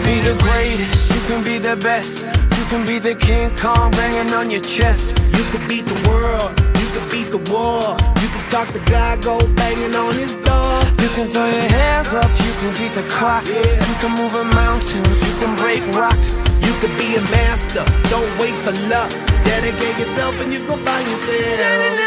can be the greatest, you can be the best. You can be the King Kong banging on your chest. You can beat the world, you can beat the war. You can talk to God, go banging on his door. You can throw your hands up, you can beat the clock. You can move a mountain, you can break rocks. You can be a master, don't wait for luck. Dedicate yourself and you gon' find yourself.